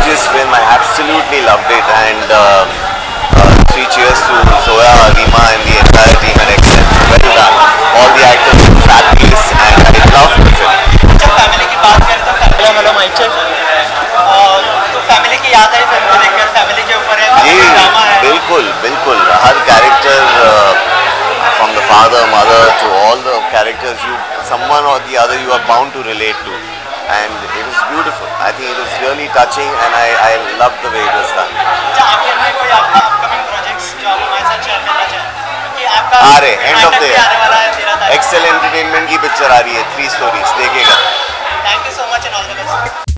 this film. I absolutely loved it, and three cheers to Zoya, Rima, and the entire team at Excellent. Well done. All the actors were fabulous, and I loved the film. जब family की बात करें तो hello mike check, तो family की याद आई film को देखकर, फैमिली के ऊपर है, ड्रामा है। बिल्कुल बिल्कुल, हर character from the father, mother to all the characters, someone or the other you are bound to relate to, and it was beautiful. I think it was really touching, and I loved the way it was done. आखिर में कोई आपका upcoming projects जो आप हमारे साथ share करना चाहें, क्योंकि आपका आ रहे end of the year Excel Entertainment की पिक्चर आ रही है, 3 स्टोरीज, देखिएगा। Thank you so much and all the best.